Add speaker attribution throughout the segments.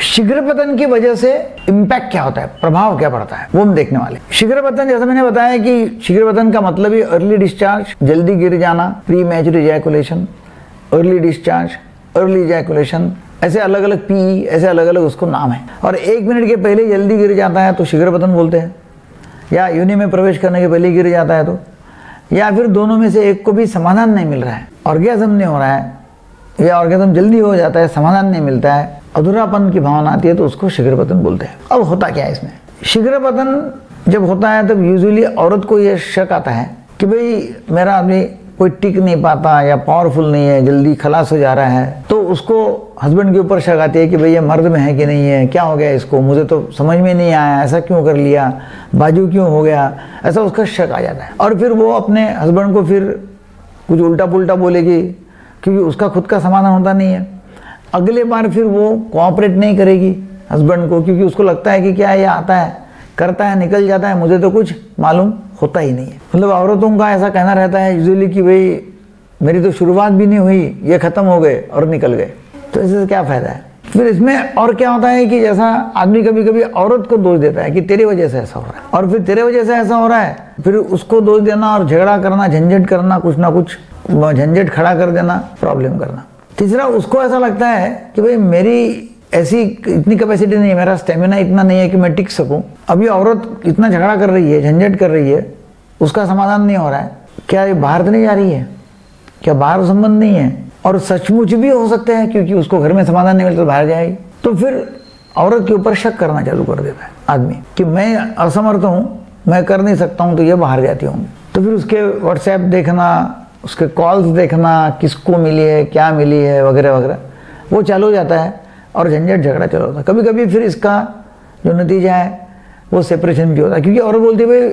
Speaker 1: शीघ्र पतन की वजह से इम्पैक्ट क्या होता है, प्रभाव क्या पड़ता है, वो हम देखने वाले। शीघ्र पतन, जैसा मैंने बताया कि शीघ्र पतन का मतलब ही अर्ली डिस्चार्ज, जल्दी गिर जाना, premature ejaculation, early discharge, early ejaculation, ऐसे अलग अलग पी, ऐसे अलग अलग उसको नाम है। और 1 मिनट के पहले जल्दी गिर जाता है तो शीघ्र पतन बोलते हैं, या योनि में प्रवेश करने के पहले गिर जाता है तो, या फिर दोनों में से एक को भी समाधान नहीं मिल रहा है, ऑर्गेज्म नहीं हो रहा है, या ऑर्गेज्म जल्दी हो जाता है, समाधान नहीं मिलता है, अधूरापन की भावना आती है, तो उसको शीघ्र पतन बोलते हैं। अब होता क्या है इसमें, शीघ्र पतन जब होता है तब यूजुअली औरत को यह शक आता है कि भाई मेरा आदमी कोई टिक नहीं पाता या पावरफुल नहीं है, जल्दी खलास हो जा रहा है, तो उसको हस्बैंड के ऊपर शक आती है कि भाई ये मर्द में है कि नहीं है, क्या हो गया इसको, मुझे तो समझ में नहीं आया, ऐसा क्यों कर लिया, बाजू क्यों हो गया, ऐसा उसका शक आ जाता है। और फिर वो अपने हस्बैंड को फिर कुछ उल्टा पुल्टा बोलेगी, क्योंकि उसका खुद का समाधान होता नहीं है। अगले बार फिर वो कोऑपरेट नहीं करेगी हस्बैंड को, क्योंकि उसको लगता है कि क्या ये आता है, करता है, निकल जाता है, मुझे तो कुछ मालूम होता ही नहीं है। मतलब औरतों का ऐसा कहना रहता है यूजुअली कि भाई मेरी तो शुरुआत भी नहीं हुई, ये खत्म हो गए और निकल गए, तो इससे क्या फायदा है। फिर इसमें और क्या होता है कि जैसा आदमी कभी कभी औरत को दोष देता है कि तेरी वजह से ऐसा हो रहा है, और फिर तेरे वजह से ऐसा हो रहा है, फिर उसको दोष देना और झगड़ा करना, झंझट करना, कुछ ना कुछ झंझट खड़ा कर देना, प्रॉब्लम करना। तीसरा, उसको ऐसा लगता है कि भाई मेरी ऐसी इतनी कैपेसिटी नहीं है, मेरा स्टेमिना इतना नहीं है कि मैं टिक सकूं। अभी औरत इतना झगड़ा कर रही है, झंझट कर रही है, उसका समाधान नहीं हो रहा है, क्या ये बाहर तो नहीं जा रही है, क्या बाहर संबंध नहीं है, और सचमुच भी हो सकता है क्योंकि उसको घर में समाधान नहीं मिलता तो बाहर जाएगी, तो फिर औरत के ऊपर शक करना चालू कर देता है आदमी कि मैं असमर्थ हूँ, मैं कर नहीं सकता हूँ, तो ये बाहर जाती होंगी। तो फिर उसके व्हाट्सएप देखना, उसके कॉल्स देखना, किसको मिली है, क्या मिली है, वगैरह वगैरह, वो चालू हो जाता है और झंझट झगड़ा चालू होता है। कभी कभी फिर इसका जो नतीजा है वो सेपरेशन भी होता है, क्योंकि औरत बोलती है भाई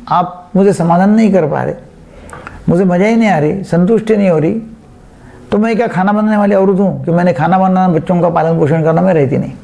Speaker 1: आप मुझे समाधान नहीं कर पा रहे, मुझे मजा ही नहीं आ रही, संतुष्टि नहीं हो रही, तो मैं क्या खाना बनाने वाली औरत हूँ कि मैंने खाना बनाना, बच्चों का पालन पोषण करना, मैं रहती नहीं।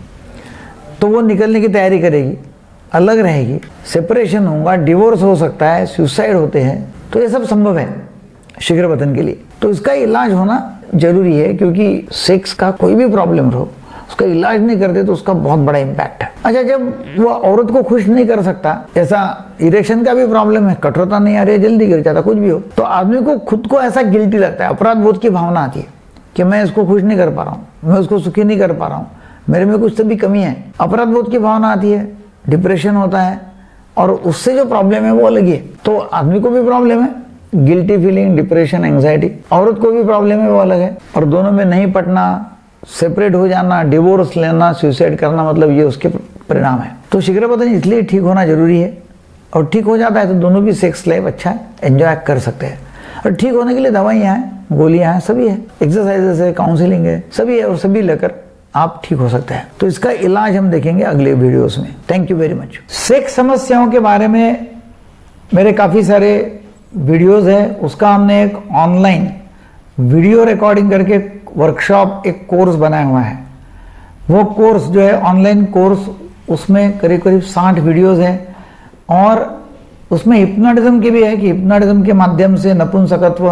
Speaker 1: तो वो निकलने की तैयारी करेगी, अलग रहेगी, सेपरेशन होगा, डिवोर्स हो सकता है, सुसाइड होते हैं, तो ये सब संभव है शीघ्र पतन के लिए। तो इसका इलाज होना जरूरी है, क्योंकि सेक्स का कोई भी प्रॉब्लम हो, उसका इलाज नहीं करते तो उसका बहुत बड़ा इम्पैक्ट है। अच्छा, जब वो औरत को खुश नहीं कर सकता, ऐसा इरेक्शन का भी प्रॉब्लम है, कठोरता नहीं आ रही है, जल्दी गिर जाता, कुछ भी हो, तो आदमी को खुद को ऐसा गिल्टी लगता है, अपराध बोध की भावना आती है कि मैं इसको खुश नहीं कर पा रहा हूँ, मैं उसको सुखी नहीं कर पा रहा हूँ, मेरे में कुछ तो भी कमी है, अपराध बोध की भावना आती है, डिप्रेशन होता है, और उससे जो प्रॉब्लम है वो अलग ही है। तो आदमी को भी प्रॉब्लम है, गिल्टी फीलिंग, डिप्रेशन, एंग्जाइटी, औरत को भी प्रॉब्लम है, वो अलग है, और दोनों में नहीं पटना, सेपरेट हो जाना, डिवोर्स लेना, सुसाइड करना, मतलब ये उसके परिणाम है। तो शीघ्र पतन इसलिए ठीक होना जरूरी है, और ठीक हो जाता है तो दोनों भी सेक्स लाइफ अच्छा एंजॉय कर सकते हैं। और ठीक होने के लिए दवाइयाँ हैं, गोलियाँ हैं, सभी है, एक्सरसाइजेस है, काउंसलिंग है, सभी है, और सभी लेकर आप ठीक हो सकते हैं। तो इसका इलाज हम देखेंगे अगले वीडियोस में। Thank you very much. Sex समस्याओं के बारे में मेरे काफ़ी सारे वीडियोस है, उसका हमने एक ऑनलाइन वीडियो रिकॉर्डिंग करके वर्कशॉप, एक कोर्स बनाया हुआ है। वो कोर्स जो है ऑनलाइन कोर्स, उसमें करीब करीब 60 वीडियोस हैं, और उसमें हिप्नोटिज्म की भी है कि हिप्नोटिज्म के माध्यम से नपुंसकत्व,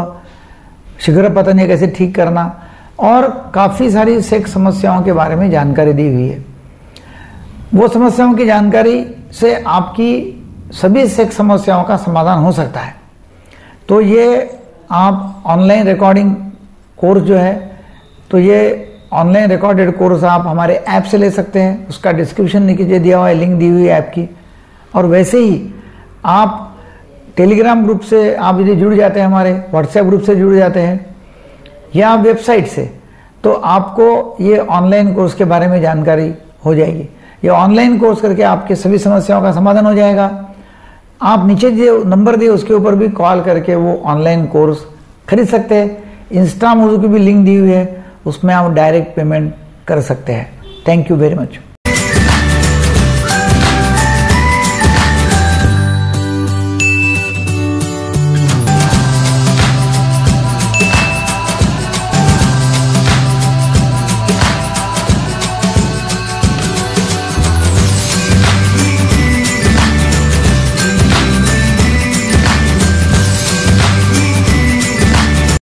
Speaker 1: शीघ्र पतन ये कैसे ठीक करना, और काफ़ी सारी सेक्स समस्याओं के बारे में जानकारी दी हुई है। वो समस्याओं की जानकारी से आपकी सभी सेक्स समस्याओं का समाधान हो सकता है। तो ये आप ऑनलाइन रिकॉर्डिंग कोर्स जो है, तो ये ऑनलाइन रिकॉर्डेड कोर्स आप हमारे ऐप से ले सकते हैं, उसका डिस्क्रिप्शन नीचे दिया हुआ है, लिंक दी हुई है ऐप की। और वैसे ही आप टेलीग्राम ग्रुप से आप यदि जुड़ जाते हैं, हमारे व्हाट्सएप ग्रुप से जुड़ जाते हैं, या वेबसाइट से, तो आपको ये ऑनलाइन कोर्स के बारे में जानकारी हो जाएगी। ये ऑनलाइन कोर्स करके आपके सभी समस्याओं का समाधान हो जाएगा। आप नीचे जो नंबर दिए उसके ऊपर भी कॉल करके वो ऑनलाइन कोर्स खरीद सकते हैं। इंस्टा मोजो की भी लिंक दी हुई है, उसमें आप डायरेक्ट पेमेंट कर सकते हैं। Thank you very much.